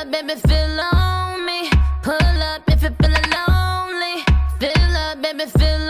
up, baby, feel on me. Pull up if you're feeling lonely. Fill up, baby, feel